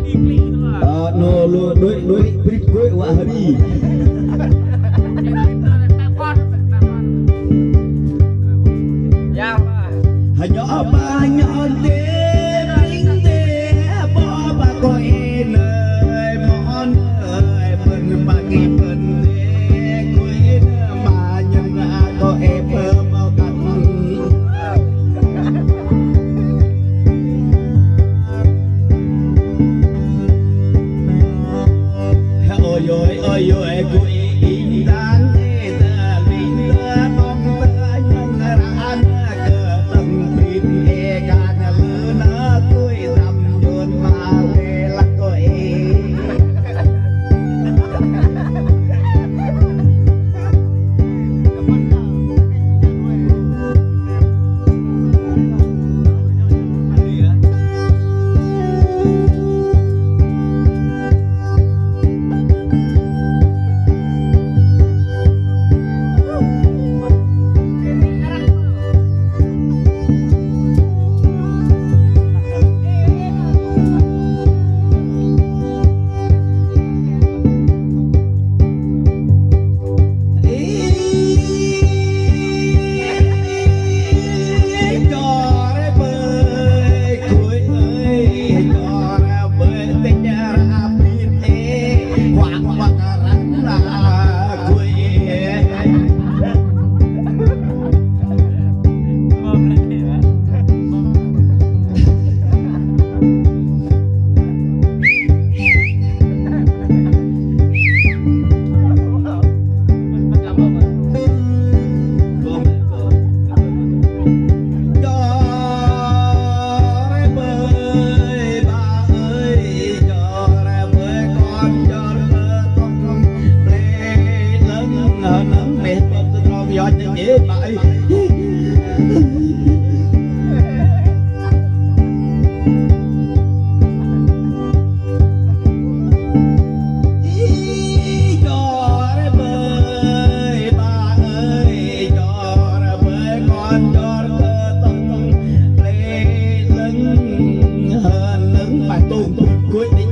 no đuôi brit cuối quả đi hãy nhỏ ba nhỏ đêm linh đê bỏ ba coi nơi món ơi phần ba kỳ phần đê cuối mà nhân ra có em mau cắt ôi ôi cuối im đáng thế ta linh ta bóng ta nhân ra cờ tầng tin e càng lứa nó cuối dầm nhôn mà về là coi cuối